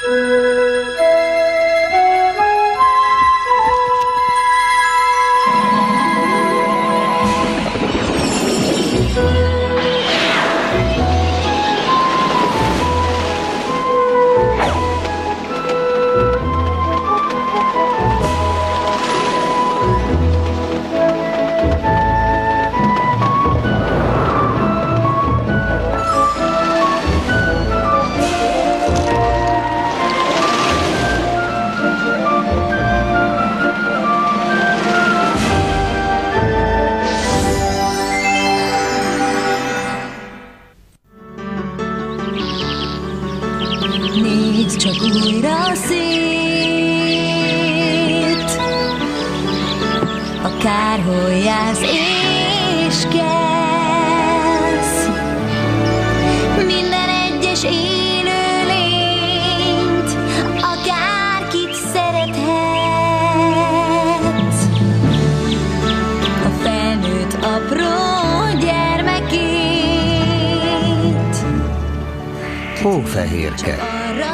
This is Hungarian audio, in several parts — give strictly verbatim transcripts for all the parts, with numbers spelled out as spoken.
Nézd csak újra szét, akárhol jársz és kelsz, minden egyes élőlényt, akárkit szerethetsz, a felnőtt apró gyermekét. Hófehérke.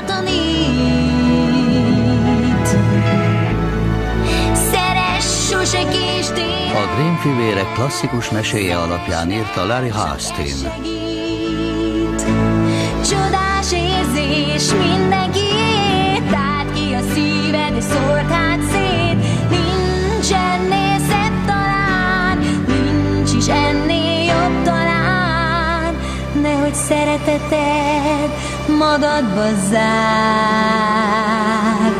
A Grimm-fivérek klasszikus meséje alapján írta Larry Hastin. Csodás érzés mindenkiét, tárt ki a szíved és szólt hát szét. Nincs ennél szebb talán, nincs is ennél jobb talán, nehogy szereteted magadba zárd.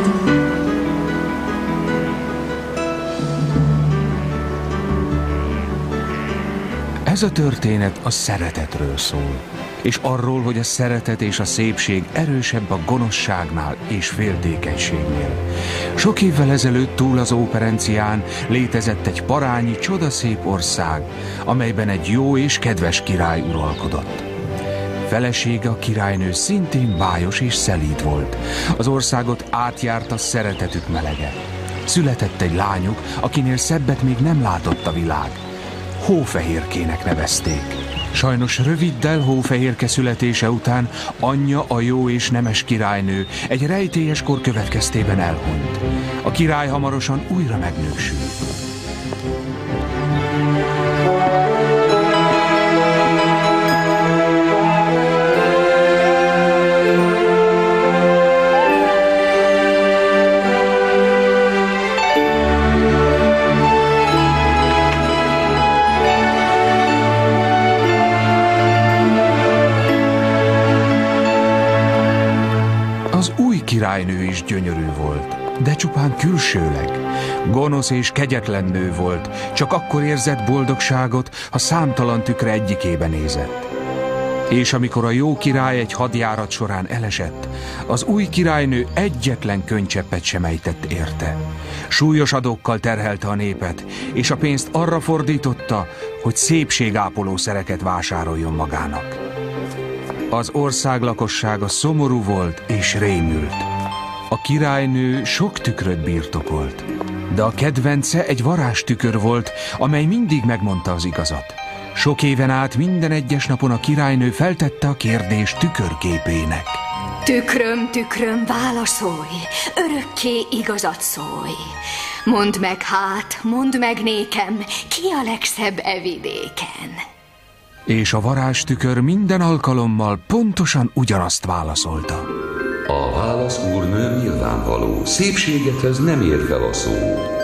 Ez a történet a szeretetről szól, és arról, hogy a szeretet és a szépség erősebb a gonoszságnál és féltékenységnél. Sok évvel ezelőtt túl az óperencián létezett egy parányi, csodaszép ország, amelyben egy jó és kedves király uralkodott. Felesége, a királynő szintén bájos és szelíd volt. Az országot átjárta szeretetük melege. Született egy lányuk, akinél szebbet még nem látott a világ. Hófehérkének nevezték. Sajnos röviddel Hófehérke születése után anyja, a jó és nemes királynő egy rejtélyes kor következtében elhunyt. A király hamarosan újra megnősült. Királynő is gyönyörű volt, de csupán külsőleg. Gonosz és kegyetlen nő volt, csak akkor érzett boldogságot, ha számtalan tükre egyikében nézett. És amikor a jó király egy hadjárat során elesett, az új királynő egyetlen könycseppet sem ejtett érte. Súlyos adókkal terhelte a népet, és a pénzt arra fordította, hogy szépségápoló szereket vásároljon magának. Az ország lakossága szomorú volt és rémült. A királynő sok tükröt birtokolt, de a kedvence egy varázstükör volt, amely mindig megmondta az igazat. Sok éven át minden egyes napon a királynő feltette a kérdést tükörképének. Tükröm, tükröm, válaszolj, örökké igazat szólj. Mondd meg hát, mondd meg nékem, ki a legszebb e vidéken? És a varázstükör minden alkalommal pontosan ugyanazt válaszolta. A válasz, úrnőm, nyilvánvaló. Szépségethez nem ér fel a szó.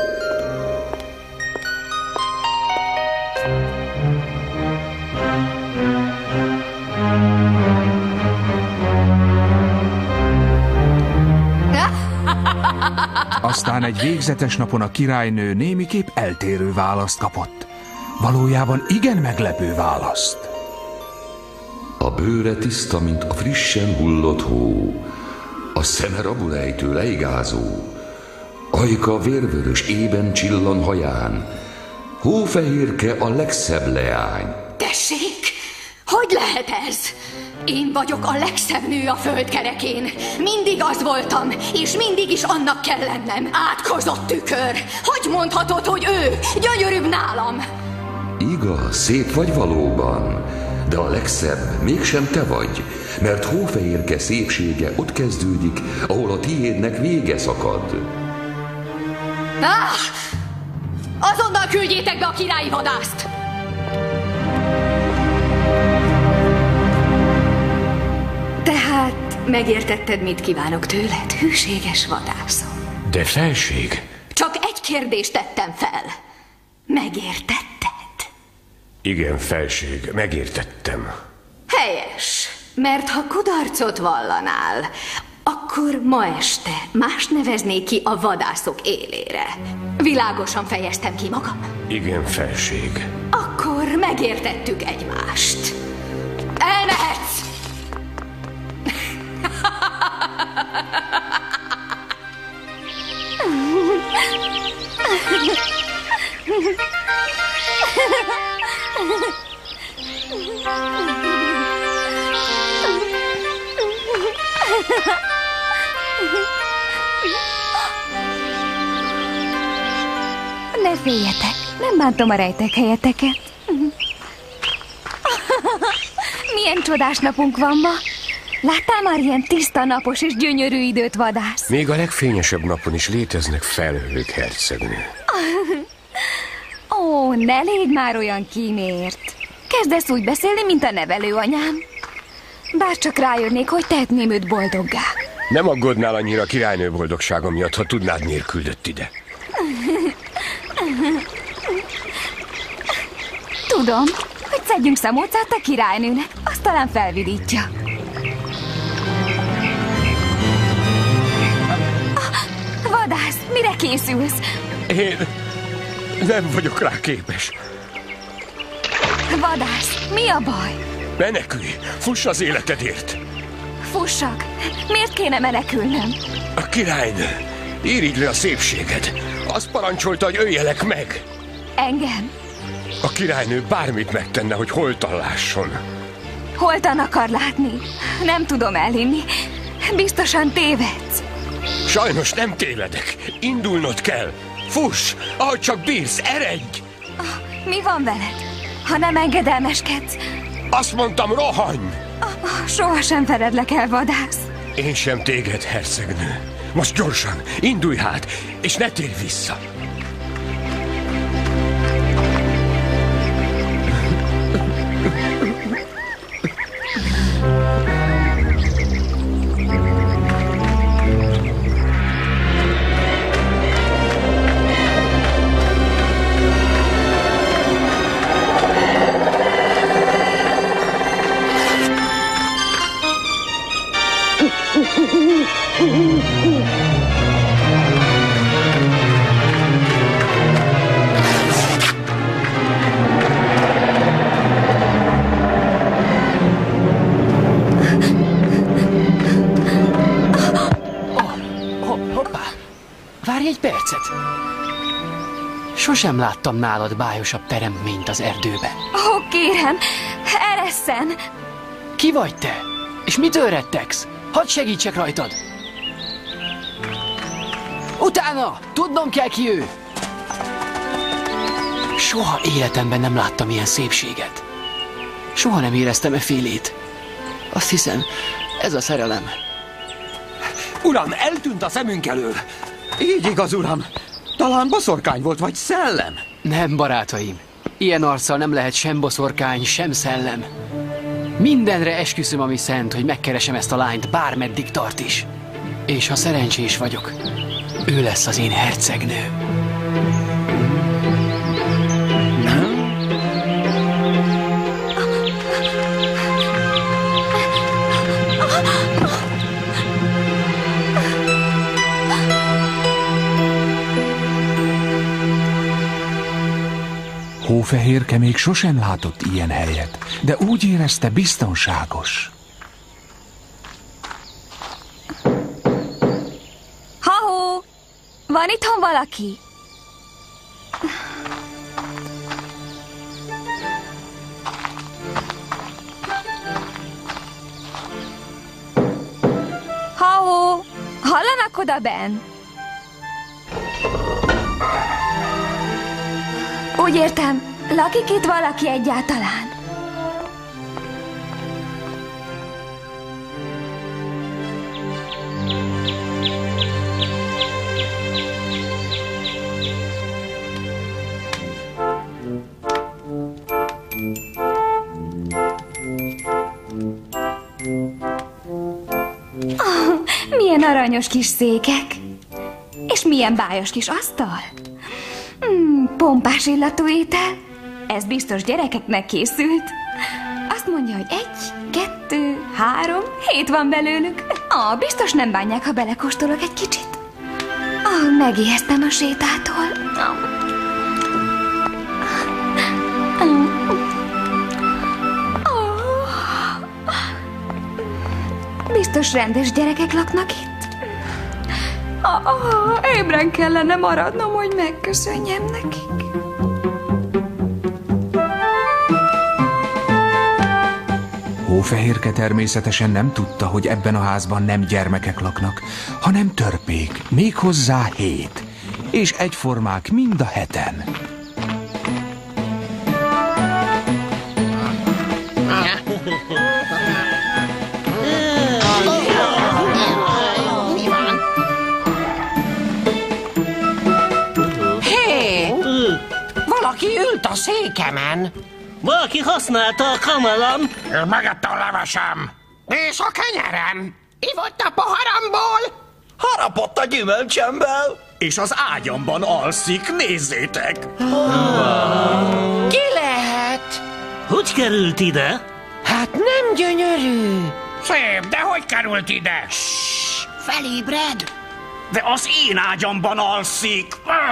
Aztán egy végzetes napon a királynő némiképp eltérő választ kapott. Valójában igen meglepő választ. A bőre tiszta, mint a frissen hullott hó, a szeme rabulejtő leigázó, ajka vérvörös ében csillan haján, Hófehérke a legszebb leány. Tessék, hogy lehet ez? Én vagyok a legszebb nő a földkerekén. Mindig az voltam, és mindig is annak kell lennem. Átkozott tükör. Hogy mondhatod, hogy ő gyönyörűbb nálam? Igaz, szép vagy valóban, de a legszebb mégsem te vagy, mert Hófehérke szépsége ott kezdődik, ahol a tiédnek vége szakad. Ah! Azonnal küldjétek be a királyi vadászt! Tehát megértetted, mit kívánok tőled, hűséges vadászom? De felség... Csak egy kérdést tettem fel. Megértetted? Igen, felség, megértettem. Helyes, mert ha kudarcot vallanál, akkor ma este más neveznék ki a vadászok élére. Világosan fejeztem ki magam? Igen, felség. Akkor megértettük egymást. Elmehetsz! Ne féljetek, nem bántom a rejtekhelyeteket. Milyen csodás napunk van ma. Láttál már ilyen tiszta, napos és gyönyörű időt, vadász? Még a legfényesebb napon is léteznek felhők, hercegnő. Ó, ne légy már olyan kímért. Kezdesz úgy beszélni, mint a nevelőanyám. Bár csak rájönnék, hogy tehetném őt boldoggá. Nem aggódnál annyira a királynő boldogsága miatt, ha tudnád, miért küldött ide. Tudom, hogy szedjünk szemócát a királynőnek, azt talán felvidítja. Vadász, mire készülsz? Én nem vagyok rá képes. Vadász, mi a baj? Menekülj, fuss az életedért. Fussak, miért kéne menekülnöm? A királynő, irigy le a szépséged. Azt parancsolta, hogy öljelek meg. Engem? A királynő bármit megtenne, hogy holtan lásson. Holtan akar látni? Nem tudom elhinni. Biztosan tévedsz. Sajnos nem tévedek. Indulnod kell. Fuss, ahogy csak bírsz, eredj! Mi van veled? Ha nem engedelmeskedsz... Azt mondtam, rohanj! Sohasem feledlek el, vadász. Én sem téged, hercegnő. Most gyorsan, indulj hát, és ne térj vissza. Várj egy percet! Sosem láttam nálad bájosabb teremtményt az erdőben. Ó, kérem, eresszen! Ki vagy te? És mitől rettegsz? Hadd segítsek rajtad! Utána! Tudnom kell, ki ő! Soha életemben nem láttam ilyen szépséget. Soha nem éreztem e félét. Azt hiszem, ez a szerelem. Uram, eltűnt a szemünk elől. Így igaz, uram. Talán boszorkány volt, vagy szellem. Nem, barátaim. Ilyen arccal nem lehet sem boszorkány, sem szellem. Mindenre esküszöm, ami szent, hogy megkeresem ezt a lányt, bármeddig tart is. És ha szerencsés vagyok, ő lesz az én hercegnőm. Hófehérke még sosem látott ilyen helyet, de úgy érezte, biztonságos. Ha-hó! Van itthon valaki? Ha-hó! Hallanak oda benn? Úgy értem, lakik itt valaki egyáltalán? Milyen aranyos kis székek. És milyen bájos kis asztal. Hmm, pompás illatú étel. Ez biztos gyerekeknek készült. Azt mondja, hogy egy, kettő, három, hét van belőlük. Ah, biztos nem bánják, ha belekóstolok egy kicsit. Ah, megijesztem a sétától. Biztos rendes gyerekek laknak itt. Ah, ah, ébren kellene maradnom, hogy megköszönjem nekik. Hófehérke természetesen nem tudta, hogy ebben a házban nem gyermekek laknak, hanem törpék, méghozzá hét, és egyformák mind a heten. Hé! Valaki ült a székemen. Valaki használta a kamaram. Megettem a levesem. És a kenyerem. Ivott a poharamból. Harapott a gyümölcsemből. És az ágyamban alszik, nézzétek. Ki lehet? Hogy került ide? Hát nem gyönyörű. Szép, de hogy került ide? Ssss, felébred. De az én ágyamban alszik.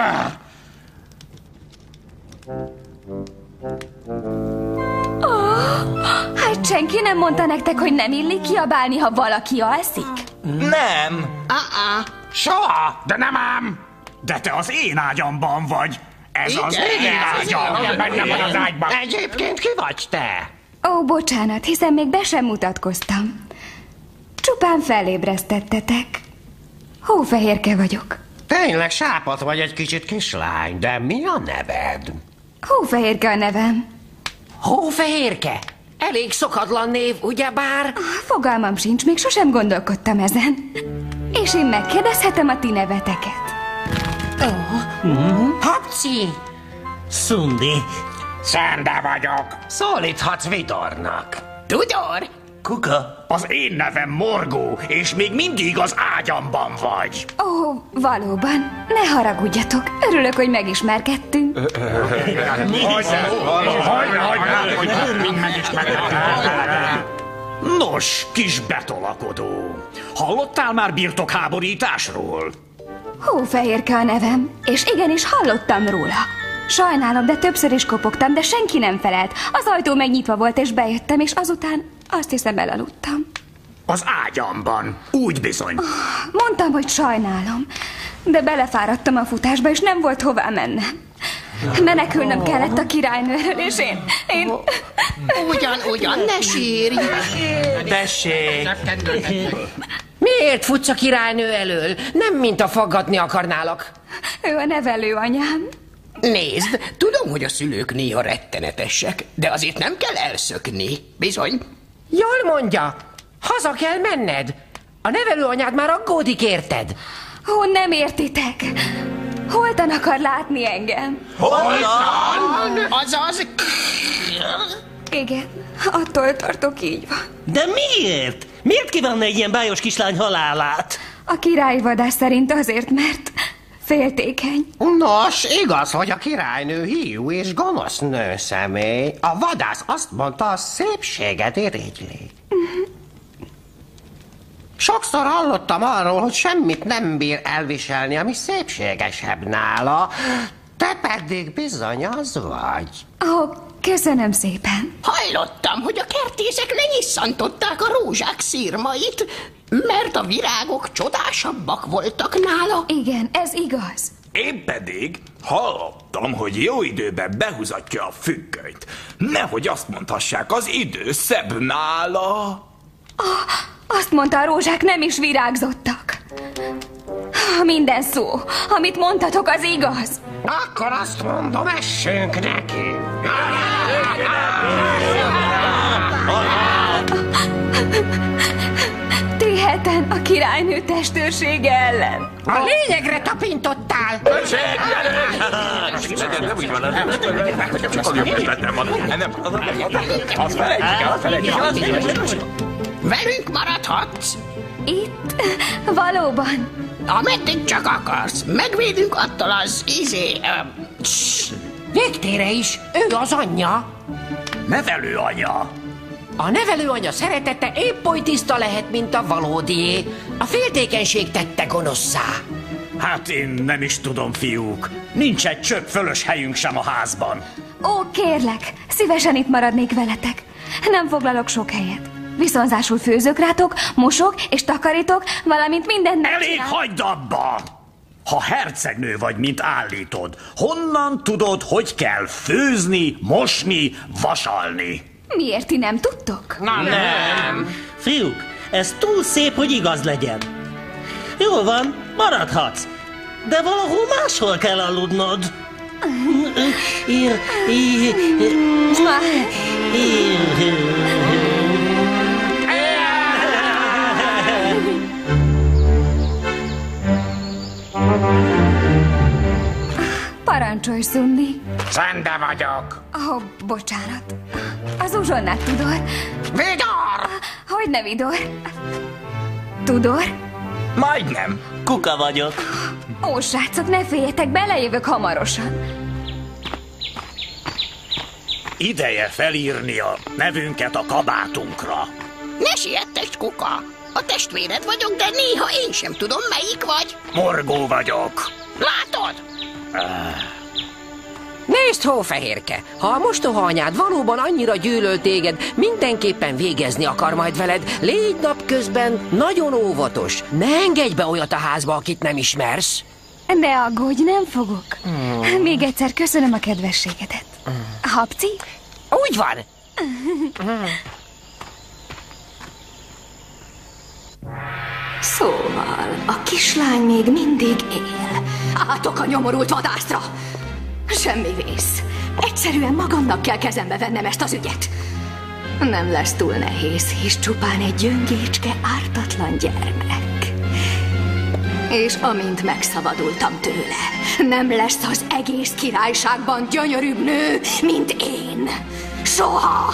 Oh, hát senki nem mondta nektek, hogy nem illik kiabálni, ha valaki alszik? Nem. Uh-uh. Soha, de nem ám. De te az én ágyamban vagy. Ez Igen, az én ágyam. Bennem van az ágyban. Egyébként ki vagy te? Ó, bocsánat, hiszen még be sem mutatkoztam. Csupán felébresztettetek. Hófehérke vagyok. Tényleg sápat vagy egy kicsit, kislány, de mi a neved? Hófehérke a nevem. Hófehérke? Elég szokatlan név, ugyebár? Fogalmam sincs, még sosem gondolkodtam ezen. És én megkérdezhetem a ti neveteket. Oh. Hapci! Szundi. Szende vagyok. Szólíthatsz Vidornak. Tudor? Kuka. Az én nevem Morgó, és még mindig az ágyamban vagy. Ó, valóban. Ne haragudjatok. Örülök, hogy megismerkedtünk. Nos, kis betolakodó. Hallottál már birtokháborításról? Hófehérke a nevem, és igenis hallottam róla. Sajnálom, de többször is kopogtam, de senki nem felelt. Az ajtó megnyitva volt, és bejöttem, és azután azt hiszem elaludtam. Az ágyamban, úgy bizony. Mondtam, hogy sajnálom, de belefáradtam a futásba, és nem volt hová mennem. Menekülnöm kellett a királynőről, és én... én... Ugyan, ugyan, ne sírj! Tessék! Miért futsz a királynő elől? Nem mint a faggatni akarnálak. Ő a nevelőanyám. Nézd, tudom, hogy a szülők néha rettenetesek, de azért nem kell elszökni, bizony. Jól mondja, haza kell menned. A nevelőanyád már aggódik, érted? Ó, nem értitek. Holtan akar látni engem. Holtan? Azaz... Igen, attól tartok, így van. De miért? Miért kívánna egy ilyen bájos kislány halálát? A királyi vadász szerint azért, mert féltékeny. Nos, igaz, hogy a királynő hiú és gonosz nőszemély. A vadász azt mondta, a szépséget irigyli. Uh-huh. Sokszor hallottam arról, hogy semmit nem bír elviselni, ami szépségesebb nála. Te pedig bizony az vagy. Ó, köszönöm szépen. Hallottam, hogy a kertészek lenyisszantották a rózsák szirmait, mert a virágok csodásabbak voltak nála. Igen, ez igaz. Én pedig hallottam, hogy jó időben behúzatja a függönyt. Nehogy azt mondhassák, az idő szebb nála. Oh, azt mondta, a rózsák nem is virágzottak. Minden szó, amit mondtatok, az igaz. Akkor azt mondom, essünk neki. Ti heten a királynő testőrsége ellen. A lényegre tapintottál. Velünk maradhatsz, Itt? Valóban. Ameddig csak akarsz. Megvédünk attól az izé... Um, Végtére is, ő az anyja. Nevelőanya. A nevelőanya szeretete épp oly tiszta lehet, mint a valódié. A féltékenység tette gonoszszá. Hát én nem is tudom, fiúk. Nincs egy csöpp fölös helyünk sem a házban. Ó, kérlek, szívesen itt maradnék veletek. Nem foglalok sok helyet. Viszonzásul főzök rátok, mosok és takarítok, valamint mindent megcsinál. Elég, hagyd abba! Ha hercegnő vagy, mint állítod, honnan tudod, hogy kell főzni, mosni, vasalni? Miért ti nem tudtok? Na, nem. Fiúk, ez túl szép, hogy igaz legyen. Jól van, maradhatsz. De valahol máshol kell aludnod. Ír, ír, Parancsolj, Szundi. Szende vagyok. Ó, oh, bocsánat. Az uzsonnát, Tudor. Vidor! Hogyne, Vidor? Tudor? Majdnem. Kuka vagyok. Ó, srácok, ne féljetek, belejövök hamarosan. Ideje felírni a nevünket a kabátunkra. Ne siettes, Kuka. A testvéred vagyok, de néha én sem tudom, melyik vagy. Morgó vagyok. Látod? Nézd, Hófehérke, ha a mostoha anyád valóban annyira gyűlöl téged, mindenképpen végezni akar majd veled. Légy napközben nagyon óvatos. Ne engedj be olyat a házba, akit nem ismersz. Ne aggódj, nem fogok. Mm. Még egyszer köszönöm a kedvességedet. Mm. Hapci? Úgy van. Mm. Szóval, a kislány még mindig él. Átok a nyomorult vadászra! Semmi vész. Egyszerűen magamnak kell kezembe vennem ezt az ügyet. Nem lesz túl nehéz, hisz csupán egy gyöngécske ártatlan gyermek. És amint megszabadultam tőle, nem lesz az egész királyságban gyönyörűbb nő, mint én. Soha!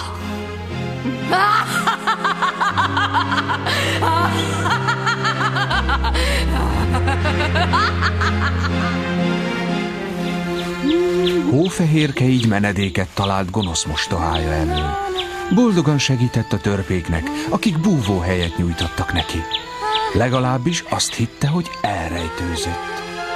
Hófehérke így menedéket talált gonosz mostohája elől. Boldogan segített a törpéknek, akik búvóhelyet nyújtottak neki. Legalábbis azt hitte, hogy elrejtőzött.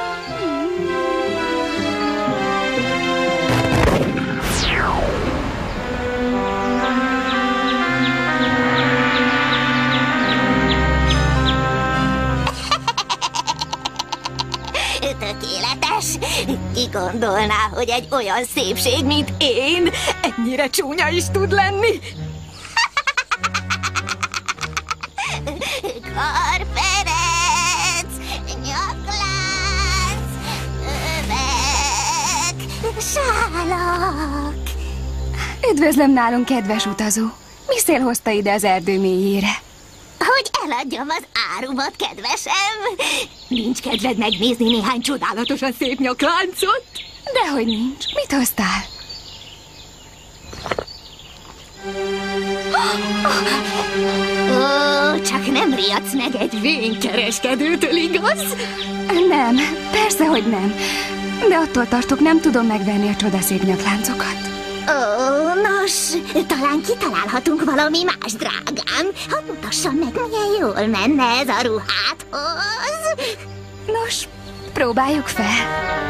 Tökéletes! Ki gondolná, hogy egy olyan szépség, mint én, ennyire csúnya is tud lenni? Karperec, nyaklánc, övek, sálak. Üdvözlöm nálunk, kedves utazó. Mi szél hozta ide az erdő mélyére? Hogy eladjam az árumat, kedvesem. Nincs kedved megnézni néhány csodálatosan szép nyakláncot? Dehogy nincs. Mit hoztál? Ó, csak nem riadsz meg egy vénykereskedőtől, igaz? Nem, persze, hogy nem. De attól tartok, nem tudom megvenni a csodaszép nyakláncokat. Ó, nos, talán kitalálhatunk valami más, drágám. Hadd mutassam meg, milyen jól menne ez a ruhádhoz. Nos, próbáljuk fel.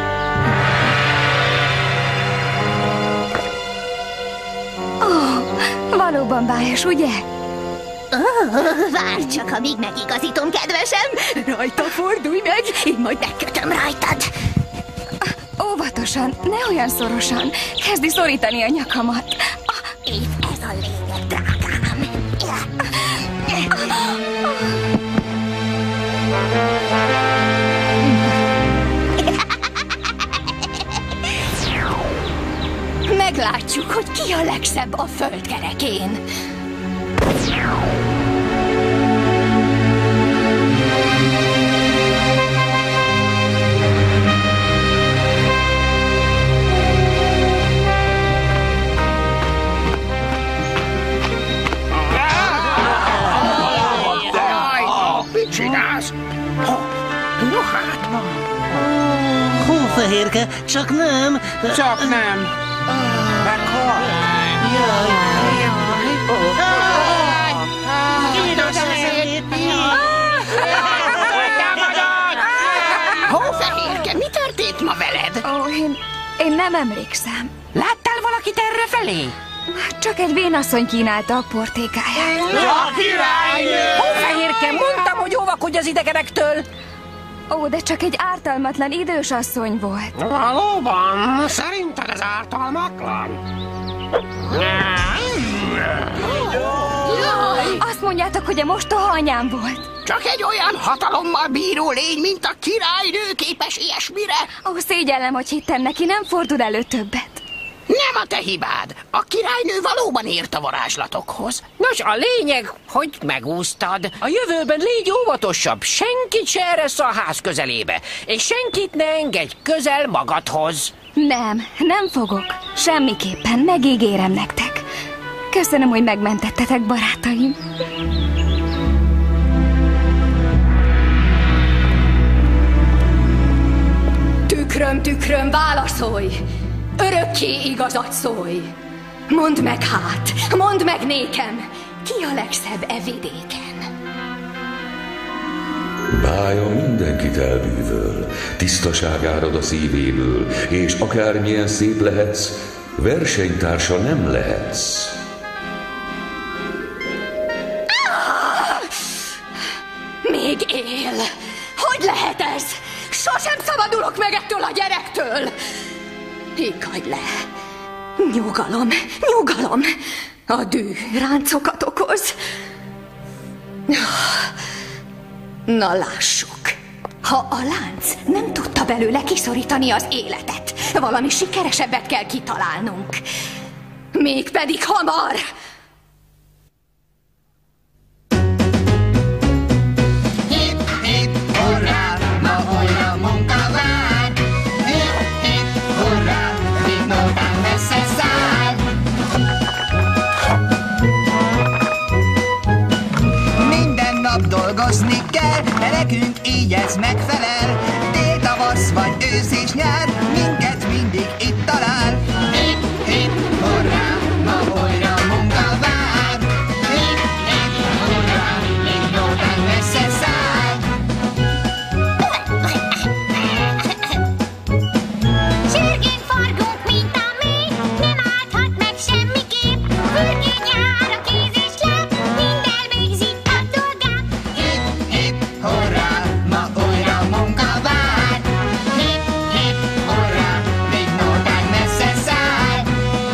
Ó, valóban bájos, ugye? Ó, várj csak, amíg megigazítom, kedvesem. Rajta fordulj meg, én majd megkötöm rajtad. Óvatosan, ne olyan szorosan. Kezdi szorítani a nyakamat. Épp ez a lényeg, drágám. Meglátjuk, hogy ki a legszebb a földkerekén. az. No hát ma. Hófehérke, csak nem. Csak nem. Meghal. Jaj. Hófehérke, mi történt ma veled? Ó, én, én nem emlékszem. Láttál valakit erre felé? Csak egy vénasszony kínálta a portékáját. A királynő! Hófehérke, mondtam, hogy óvakodj az idegenektől! Ó, de csak egy ártalmatlan idős asszony volt. Valóban? Szerinted ez ártalmatlan? Azt mondjátok, hogy a mostoha anyám volt. Csak egy olyan hatalommal bíró lény, mint a királynő képes ilyesmire. Ó, szégyellem, hogy hittem neki, nem fordul elő többet. Nem a te hibád. A királynő valóban ért a varázslatokhoz. Nos, a lényeg, hogy megúsztad. A jövőben légy óvatosabb. Senkit se eresz a ház közelébe. És senkit ne engedj közel magadhoz. Nem, nem fogok. Semmiképpen, megígérem nektek. Köszönöm, hogy megmentettetek, barátaim. Tükröm, tükröm, válaszolj! Örökké igazat szólj! Mondd meg hát, mondd meg nékem, ki a legszebb e vidéken? Bája mindenkit elbűvöl, tisztaság árad a szívéből, és akármilyen szép lehetsz, versenytársa nem lehetsz. Ah! Még él! Hogy lehet ez? Sosem szabadulok meg ettől a gyerektől! Higgadj le! Nyugalom, nyugalom! A düh ráncokat okoz. Na lássuk! Ha a lánc nem tudta belőle kiszorítani az életet, valami sikeresebbet kell kitalálnunk. Mégpedig hamar! Dolgozni kell, de nekünk így ez megfelel. Tél, tavasz vagy ősz és nyár, minket mindig itt talál. Hip, hip, hurrá, ma újra munka vár. Hip, hip, hurrá, még nótán messze száll. Sürgén forgunk, mint a mély, nem állhat meg semmiképp. Fürgén jár a kéz és láb, mind elvégzi a dolgát. Hurrá, ma újra munka vár. Hip, hip, hurrá, még nótán messze száll.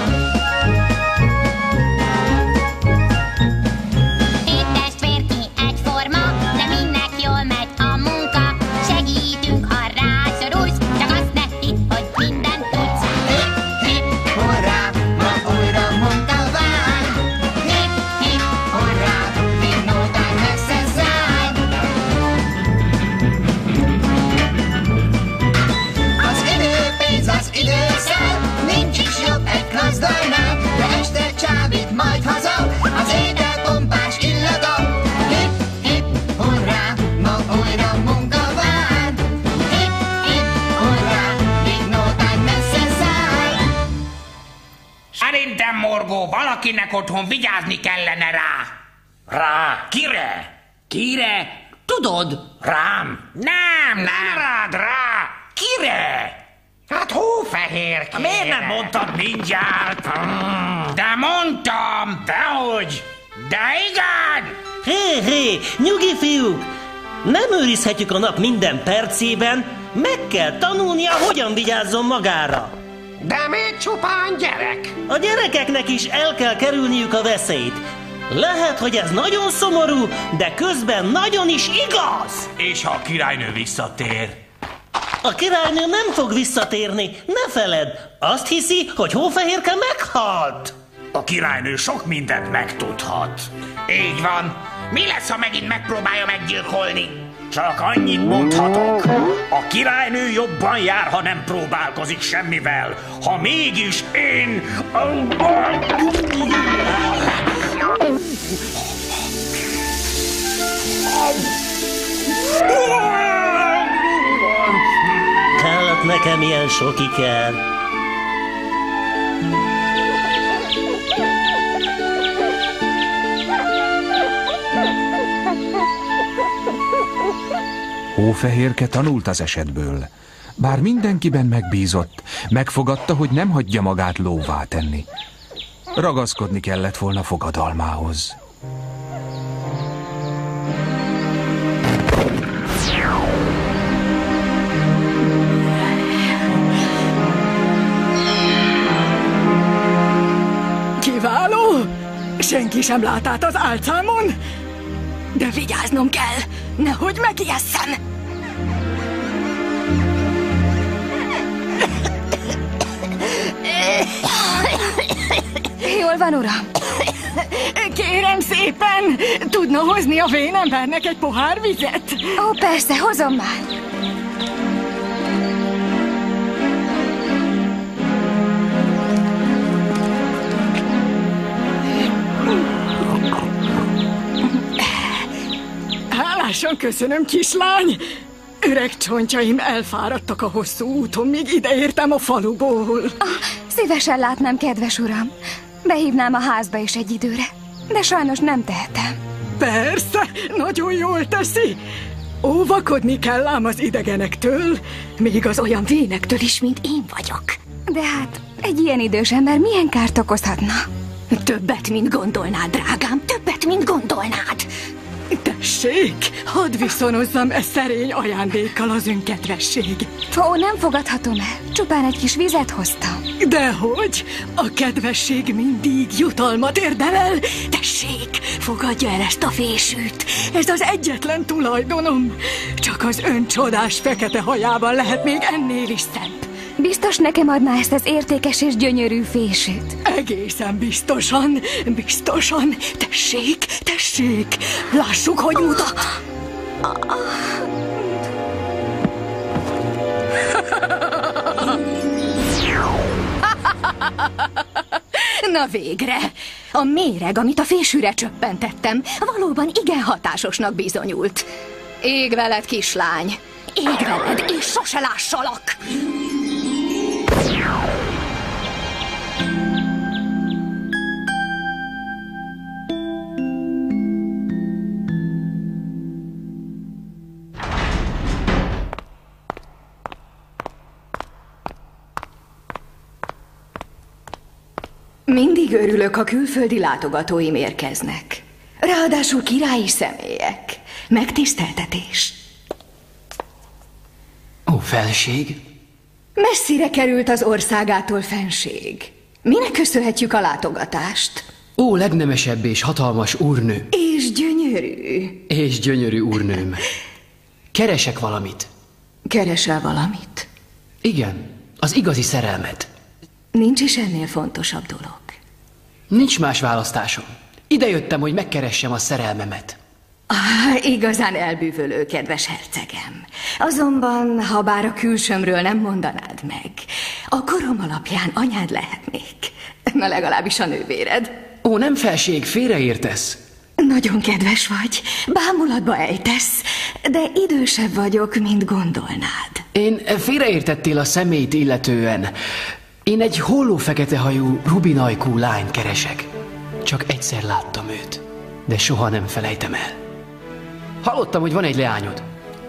Két testvérki egyforma, de mindnek jól megy a munka. Segítünk, ha rászorulsz, csak azt ne hidd, hogy mindent tudsz. Hip, hip, hurrá, ma újra munka vár. Hip, hip, hurrá, még nótán messze száll. Az idő pénz, az idő száll, nincs is jobb egy gazdagnál, de este csábít majd haza, az étel pompás illata. Hip, hip, hurrá, ma újra munka vár. Hip, hip, hurrá, még nótán messze száll. Szerintem, Morgó, valakinek otthon vigyázni kellene rá. Rá? Kire? Kire? Tudod? Rám? Nem, nem rád, rá. Kire? Hát Hófehér. Miért nem mondtad mindjárt? De mondtam, dehogy. De igen. Hé, hé, nyugi fiúk! Nem őrizhetjük a nap minden percében, meg kell tanulnia, hogyan vigyázzon magára. De még csupán gyerek. A gyerekeknek is el kell kerülniük a veszélyt. Lehet, hogy ez nagyon szomorú, de közben nagyon is igaz. És ha a királynő visszatér? A királynő nem fog visszatérni, ne feledd. Azt hiszi, hogy Hófehérke meghalt. A királynő sok mindent megtudhat. Így van. Mi lesz, ha megint megpróbálja meggyilkolni? Csak annyit mondhatok. A királynő jobban jár, ha nem próbálkozik semmivel. Ha mégis én... Kellett nekem ilyen sok iker. Hófehérke tanult az esetből. Bár mindenkiben megbízott, megfogadta, hogy nem hagyja magát lóvá tenni. Ragaszkodni kellett volna fogadalmához. Kiváló! Senki sem lát át az álcámon? De vigyáznom kell, nehogy megijesszem! Jól van, uram? Kérem szépen, tudna hozni a vénembernek egy pohár vizet? Ó, persze, hozom már. Hálásan köszönöm, kislány! Öreg csontjaim elfáradtak a hosszú úton, míg ideértem a faluból. Ah, szívesen látnám, kedves uram. Behívnám a házba is egy időre, de sajnos nem tehetem. Persze, nagyon jól teszi. Óvakodni kell ám az idegenektől, még az olyan vénektől is, mint én vagyok. De hát egy ilyen idős ember milyen kárt okozhatna? Többet, mint gondolnád, drágám, többet, mint gondolnád. Tessék, hadd viszonozzam e szerény ajándékkal az önkedvességet. Ó, nem fogadhatom el, csupán egy kis vizet hoztam. Dehogy, a kedvesség mindig jutalmat érdemel. Tessék, fogadja el ezt a fésűt, ez az egyetlen tulajdonom. Csak az ön csodás fekete hajában lehet még ennél is szebb. Biztos nekem adná ezt az értékes és gyönyörű fésűt? Egészen biztosan, biztosan. Tessék, tessék, lássuk, hogy mutat. Na végre! A méreg, amit a fésűre csöppentettem, valóban igen hatásosnak bizonyult. Ég veled, kislány! Ég veled, és sose lássalak! Mindig örülök, ha külföldi látogatóim érkeznek. Ráadásul királyi személyek. Megtiszteltetés. Ó, felség. Messzire került az országától fenség. Minek köszönhetjük a látogatást? Ó, legnemesebb és hatalmas úrnő. És gyönyörű. És gyönyörű úrnőm. Keresek valamit. Keresel valamit? Igen, az igazi szerelmet. Nincs is ennél fontosabb dolog. Nincs más választásom. Ide jöttem, hogy megkeressem a szerelmemet. Ah, igazán elbűvölő, kedves hercegem. Azonban, ha bár a külsőmről nem mondanád meg, a korom alapján anyád lehetnék. Na, legalábbis a nővéred. Ó, nem felség, félreértesz. Nagyon kedves vagy, bámulatba ejtesz, de idősebb vagyok, mint gondolnád. Én félreértettél a személyt illetően. Én egy holló feketehajú, rubinajkú lányt keresek. Csak egyszer láttam őt, de soha nem felejtem el. Hallottam, hogy van egy leányod.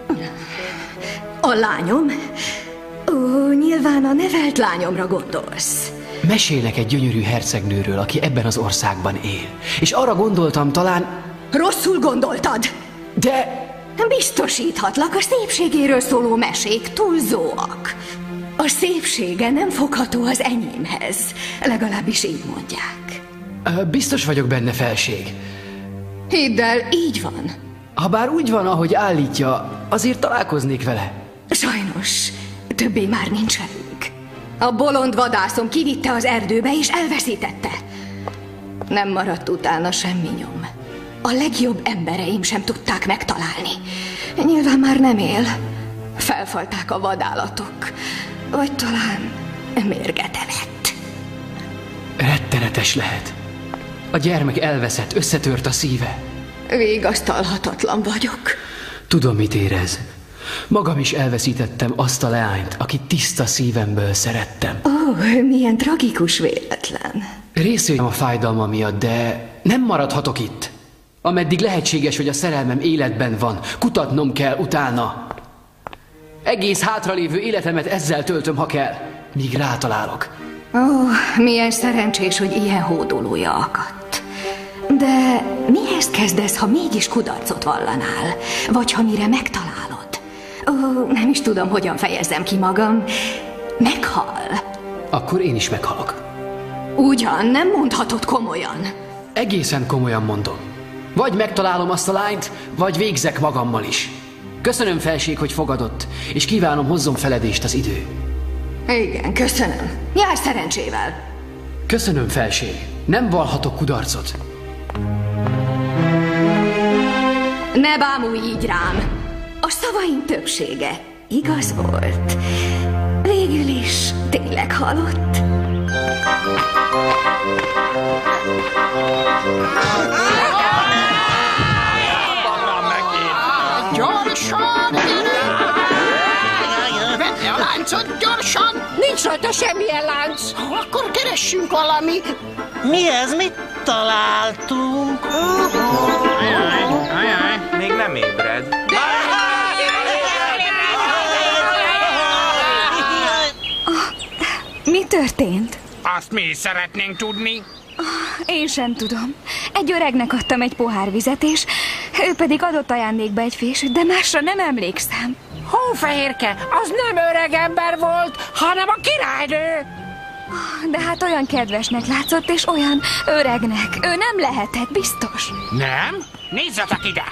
A lányom? Ó, nyilván a nevelt lányomra gondolsz. Mesélnek egy gyönyörű hercegnőről, aki ebben az országban él. És arra gondoltam, talán... Rosszul gondoltad! De... Biztosíthatlak, a szépségéről szóló mesék túlzóak. A szépsége nem fogható az enyémhez. Legalábbis így mondják. Biztos vagyok benne, felség. Hidd el, így van. Habár úgy van, ahogy állítja, azért találkoznék vele. Sajnos, többé már nincs velünk. A bolond vadászom kivitte az erdőbe és elveszítette. Nem maradt utána semmi nyom. A legjobb embereim sem tudták megtalálni. Nyilván már nem él. Felfalták a vadállatok. Vagy talán mérget evett. Rettenetes lehet. A gyermek elveszett, összetört a szíve. Végasztalhatatlan vagyok. Tudom, mit érez. Magam is elveszítettem azt a leányt, akit tiszta szívemből szerettem. Ó, oh, milyen tragikus véletlen. Részében a fájdalma miatt, de nem maradhatok itt. Ameddig lehetséges, hogy a szerelmem életben van, kutatnom kell utána. Egész hátralévő életemet ezzel töltöm, ha kell, míg rátalálok. Ó, oh, milyen szerencsés, hogy ilyen hódolója akadt. De mihez kezdesz, ha mégis kudarcot vallanál? Vagy ha mire megtalálod? Ó, oh, nem is tudom, hogyan fejezzem ki magam. Meghal. Akkor én is meghalok. Ugyan, nem mondhatod komolyan. Egészen komolyan mondom. Vagy megtalálom azt a lányt, vagy végzek magammal is. Köszönöm, felség, hogy fogadott, és kívánom, hozzon feledést az idő. Igen, köszönöm. Járj szerencsével. Köszönöm, felség. Nem vallhatok kudarcot. Ne bámulj így rám. A szavaim többsége igaz volt. Végül is tényleg halott. Gyorsan! Vedd le a láncot, gyorsan! Nincs rajta semmilyen lánc. Akkor keressünk valami. Mi ez? Mit találtunk? Ajaj, még nem ébred. Mi történt? Azt mi is szeretnénk tudni. Én sem tudom. Egy öregnek adtam egy pohár vizet, és ő pedig adott ajándékba egy fésűt, de másra nem emlékszem. Hófehérke, az nem öreg ember volt, hanem a királynő. De hát olyan kedvesnek látszott, és olyan öregnek. Ő nem lehetett, biztos. Nem? Nézzetek ide!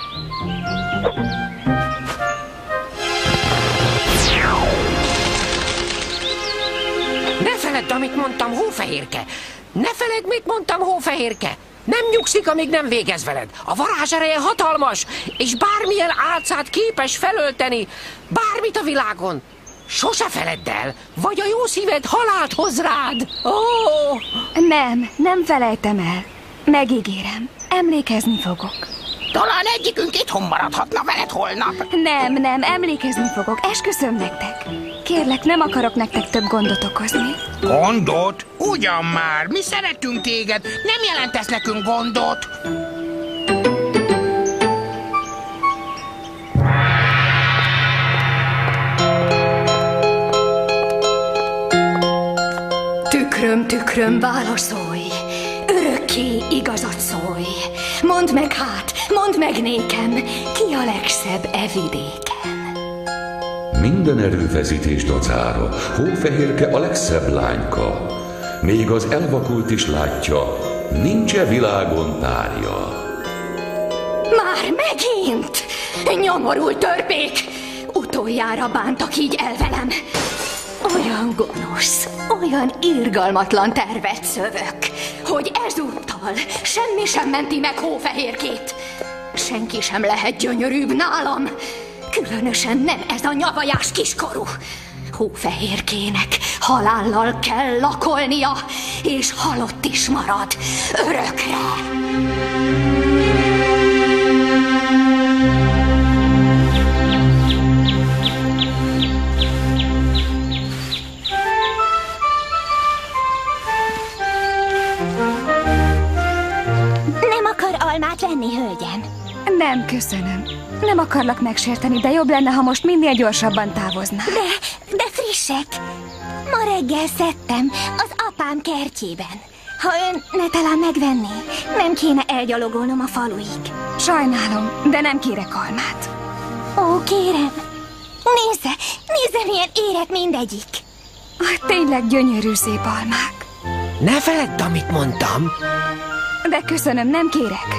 Ne feledd, amit mondtam, Hófehérke! Ne feledd, mit mondtam, Hófehérke! Nem nyugszik, amíg nem végez veled. A varázsereje hatalmas, és bármilyen álcát képes felölteni, bármit a világon. Sose feledd el, vagy a jó szíved halált hoz rád. Oh! Nem, nem felejtem el. Megígérem, emlékezni fogok. Talán egyikünk itthon maradhatna veled holnap. Nem, nem, emlékezni fogok, esküszöm nektek. Kérlek, nem akarok nektek több gondot okozni. Gondot? Ugyan már, mi szeretünk téged, nem jelentesz nekünk gondot. Tükröm, tükröm, válaszolj, örökké igazat szólj. Mondd meg hát, mondd meg nékem, ki a legszebb e vidéken? Minden erőfeszítés dacára Hófehérke a legszebb lányka. Még az elvakult is látja, nincs-e világon párja. Már megint? Nyomorult törpék! Utoljára bántak így el velem. Olyan gonosz, olyan irgalmatlan tervet szövök, hogy ezúttal semmi sem menti meg Hófehérkét. Senki sem lehet gyönyörűbb nálam, különösen nem ez a nyavajás kiskorú. Hófehérkének halállal kell lakolnia, és halott is marad örökre. Almát venni, hölgyem? Nem, köszönöm. Nem akarlak megsérteni, de jobb lenne, ha most minél gyorsabban távozna. De, de frissek. Ma reggel szedtem az apám kertjében. Ha ön ne talán megvenné, nem kéne elgyalogolnom a faluig. Sajnálom, de nem kérek almát. Ó, kérem. Nézze, nézze, milyen érett mindegyik. Ah, tényleg gyönyörű szép almák. Ne feledd, amit mondtam. De köszönöm, nem kérek.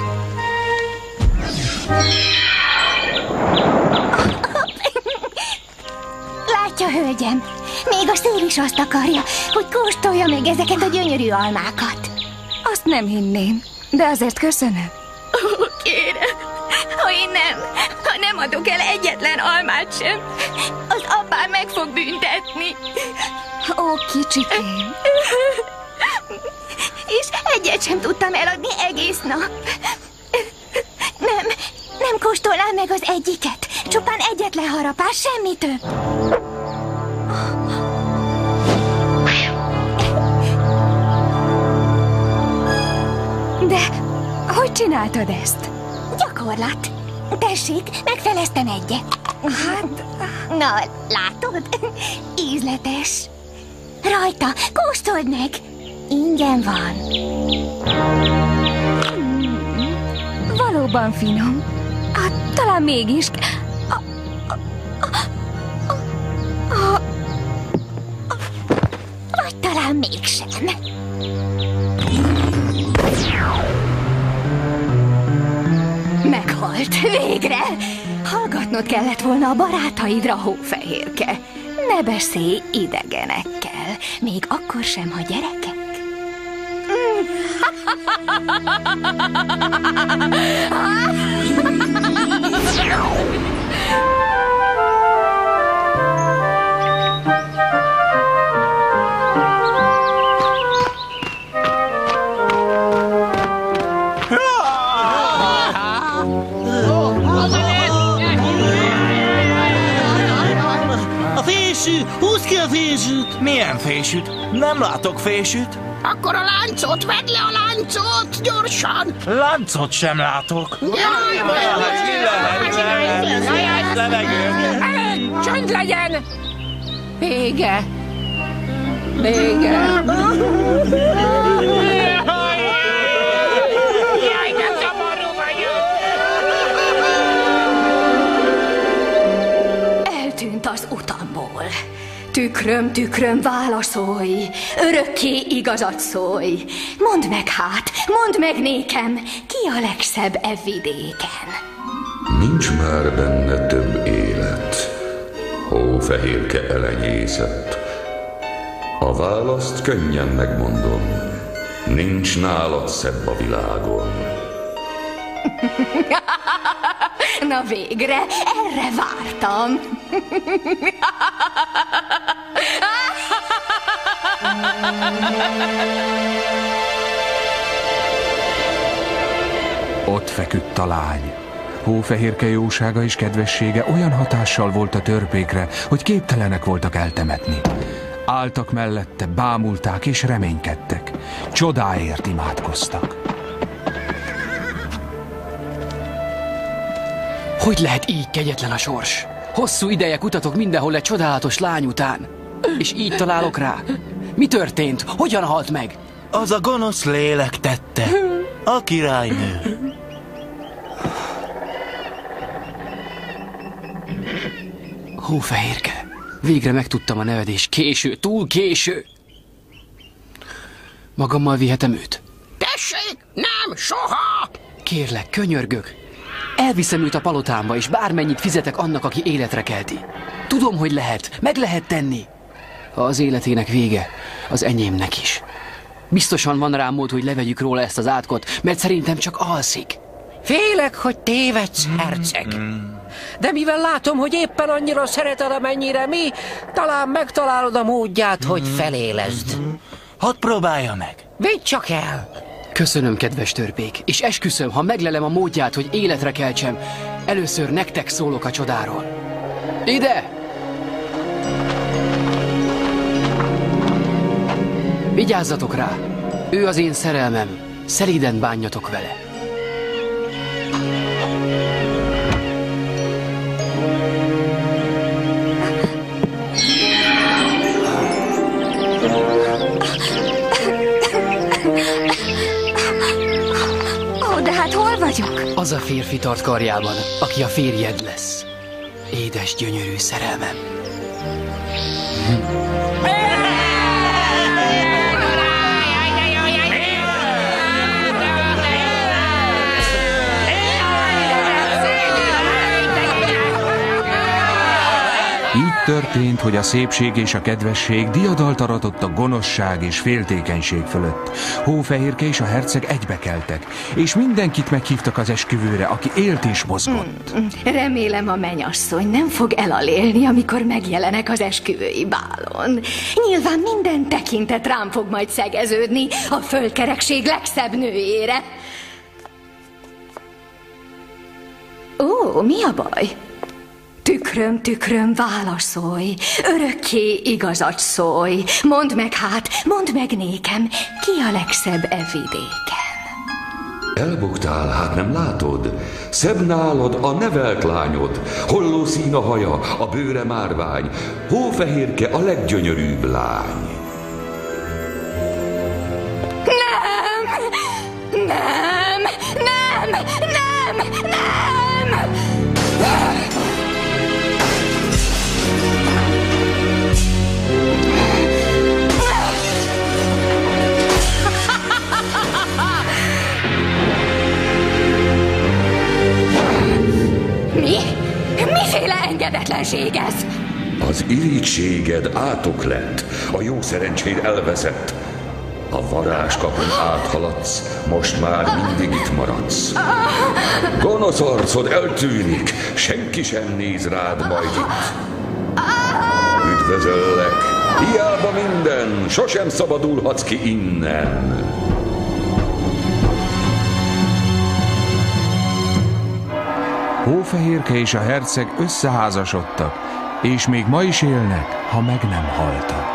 Látja, hölgyem, még a szél is azt akarja, hogy kóstolja meg ezeket a gyönyörű almákat. Azt nem hinném, de azért köszönöm. Ó, kérem, ha én nem, ha nem adok el egyetlen almát sem, az apám meg fog büntetni. Ó, kicsikém. És egyet sem tudtam eladni egész nap. Nem, nem kóstolnám meg az egyiket. leharapás, semmi több. De hogy csináltad ezt? Gyakorlat. Tessék, megfeleztem egyet. Hát... Na, látod? Ízletes. Rajta, kóstold meg. Ingyen van. Hmm, valóban finom. Hát, talán mégis... A, a, a, a, a, vagy talán mégsem. Meghalt, végre! Hallgatnod kellett volna a barátaidra, Hófehérke. Ne beszélj idegenekkel, még akkor sem, ha gyerekek. A fésű! Húzd ki a fésűt! Milyen fésűt? Nem látok fésűt. Akkor a láncot, vedd le a láncot, gyorsan! Láncot sem látok. Csönd legyen! Vége! Vége! Jaj, de szomorú vagyok! Eltűnt az utamból. Tükröm, tükröm, válaszolj, örökké igazat szólj. Mondd meg hát, mondd meg nékem, ki a legszebb e vidéken? Nincs már benne több élet, Hófehérke elenyészett. A választ könnyen megmondom, nincs nálad szebb a világon. Na végre, erre vártam. Ott feküdt a lány. Hófehérke jósága és kedvessége olyan hatással volt a törpékre, hogy képtelenek voltak eltemetni. Álltak mellette, bámulták és reménykedtek. Csodáért imádkoztak. Hogy lehet így kegyetlen a sors? Hosszú ideje kutatok mindenhol egy csodálatos lány után. És így találok rá. Mi történt? Hogyan halt meg? Az a gonosz lélek tette. A királynő. Hófehérke, végre megtudtam a neved, és késő, túl késő. Magammal vihetem őt? Tessék, nem, soha! Kérlek, könyörgök. Elviszem őt a palotámba, és bármennyit fizetek annak, aki életre kelti. Tudom, hogy lehet, meg lehet tenni. Ha az életének vége, az enyémnek is. Biztosan van rám mód, hogy levegyük róla ezt az átkot, mert szerintem csak alszik. Félek, hogy tévedsz, herceg. De mivel látom, hogy éppen annyira szereted, amennyire mi, talán megtalálod a módját, hogy felélezd. Hadd próbálja meg. Vidd csak el! Köszönöm, kedves törpék, és esküszöm, ha meglelem a módját, hogy életre keltsem, először nektek szólok a csodáról. Ide! Vigyázzatok rá! Ő az én szerelmem, szelíden bánjatok vele. Ó, de hát hol vagyok? Az a férfi tart karjában, aki a férjed lesz. Édes, gyönyörű szerelmem. Így történt, hogy a szépség és a kedvesség diadalt aratott a gonoszság és féltékenység fölött. Hófehérke és a herceg egybekeltek, és mindenkit meghívtak az esküvőre, aki élt és mozgott. Remélem a mennyasszony nem fog elalélni, amikor megjelenek az esküvői bálon. Nyilván minden tekintet rám fog majd szegeződni a földkerekség legszebb nőjére. Ó, mi a baj? Tükröm, tükröm, válaszolj, örökké igazat szólj. Mondd meg hát, mondd meg nékem, ki a legszebb e vidéken? Elbuktál, hát nem látod? Szebb nálad a nevelt lányod, holló szín a haja, a bőre márvány, hófehérke a leggyönyörűbb lány. Nem! Nem! Nem! Nem! Nem! Mi? Miféle engedetlenség ez? Az irítséged átok lett, a jó szerencséd elveszett. A varázskapun áthaladsz, most már mindig itt maradsz. Gonosz arcod eltűnik, senki sem néz rád majd itt. Üdvözöllek, hiába minden, sosem szabadulhatsz ki innen. Hófehérke és a herceg összeházasodtak, és még ma is élnek, ha meg nem haltak.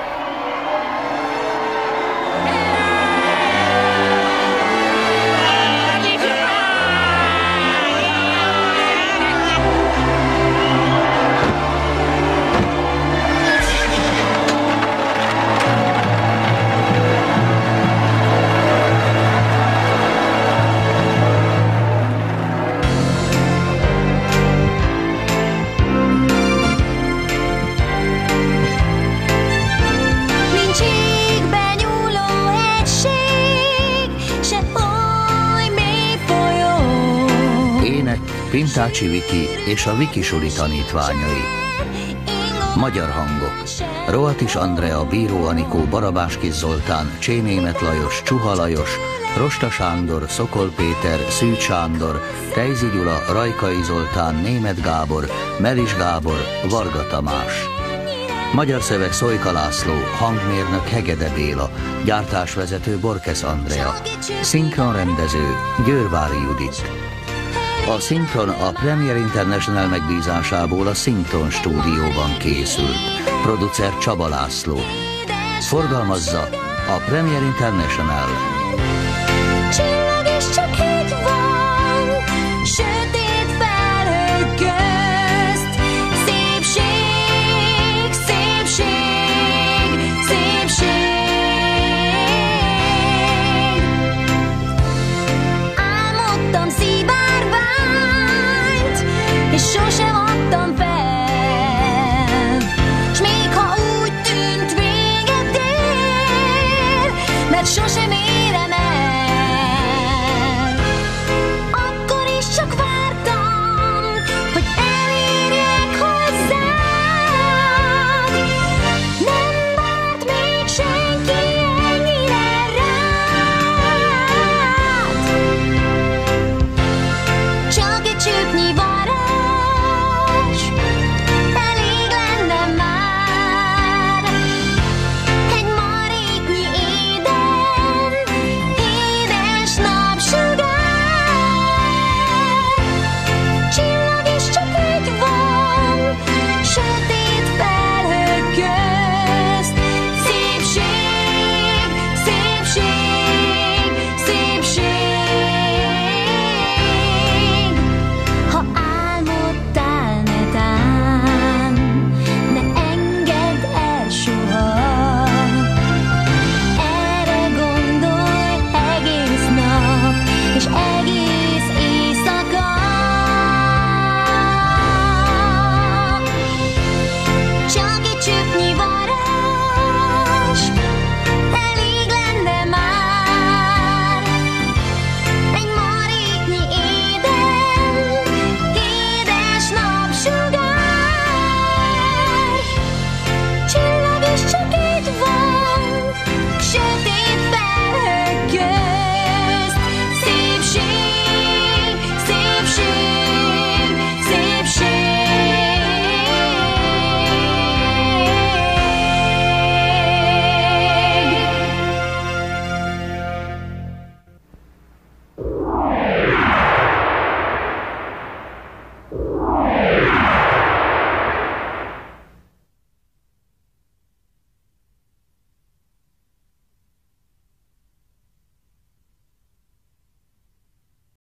Pintácsi Viki és a Viki Suli tanítványai. Magyar hangok: Rohatis Andrea, Bíró Anikó, Barabáskis Zoltán, Csénémet Lajos, Csuha Lajos, Rosta Sándor, Szokol Péter, Szűcs Sándor, Tejzi Gyula, Rajkai Zoltán, Németh Gábor, Melis Gábor, Varga Tamás. Magyar szöveg: Szojka László, hangmérnök Hegede Béla, gyártásvezető Borkesz Andrea, szinkronrendező Győrvári Judit. A szinkron a Premier International megbízásából a Szinkron stúdióban készült. Producer Csaba László. Forgalmazza a Premier International.